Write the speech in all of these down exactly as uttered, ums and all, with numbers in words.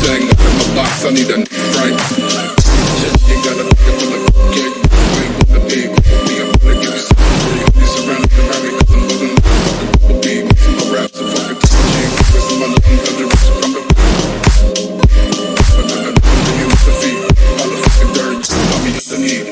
thing up in my box, I need a right. Shit, you gotta think of the kick. You ain't gonna be with me, I'm gonna give you some free. Be surrounded around me, cause I'm losing the fucking bubble beat. My raps are fucking touching. Where's my love, I'm gonna reach from the but I'm gonna do you with the feet. All the fucking dirt, tell me what I need.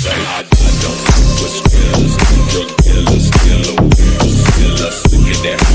There.